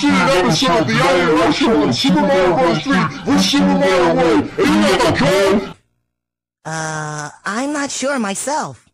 seen an episode of the IRL show on Super Mario Bros. 3 with Super Mario World, and you got the code? I'm not sure myself.